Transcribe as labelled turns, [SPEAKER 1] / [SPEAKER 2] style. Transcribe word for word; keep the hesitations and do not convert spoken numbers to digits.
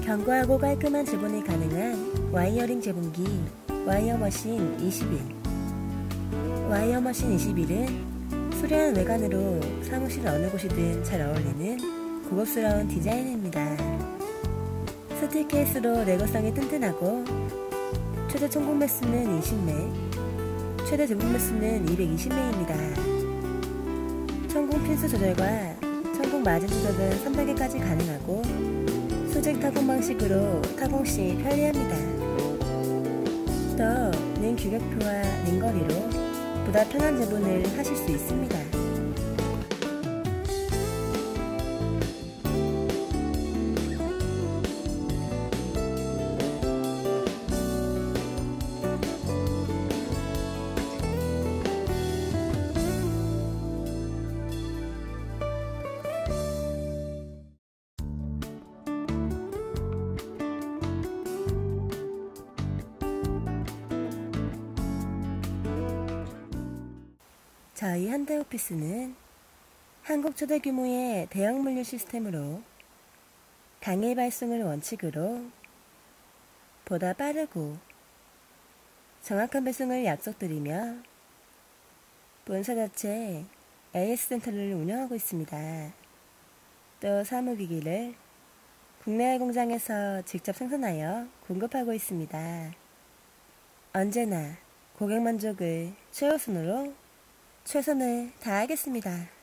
[SPEAKER 1] 견고하고 깔끔한 재본이 가능한 와이어링 재본기 와이어머신 이십일. 와이어머신 이십일은 수려한 외관으로 사무실 어느 곳이든 잘 어울리는 고급스러운 디자인입니다. 스틸 케이스로 레고성이 튼튼하고 최대 총공 매수는 이십 매, 최대 재본 매수는 이백이십 매입니다. 천공 핀수 조절과 천공 마진 조절은 삼 단계까지 가능하고 수직 타공 방식으로 타공 시 편리합니다. 또 링 규격표와 링거리로 보다 편한 재본을 하실 수 있습니다. 저희 현대오피스는 한국 최대 규모의 대형 물류 시스템으로 당일 발송을 원칙으로 보다 빠르고 정확한 배송을 약속드리며 본사 자체 에이에스 센터를 운영하고 있습니다. 또 사무기기를 국내외 공장에서 직접 생산하여 공급하고 있습니다. 언제나 고객 만족을 최우선으로 최선을 다하겠습니다.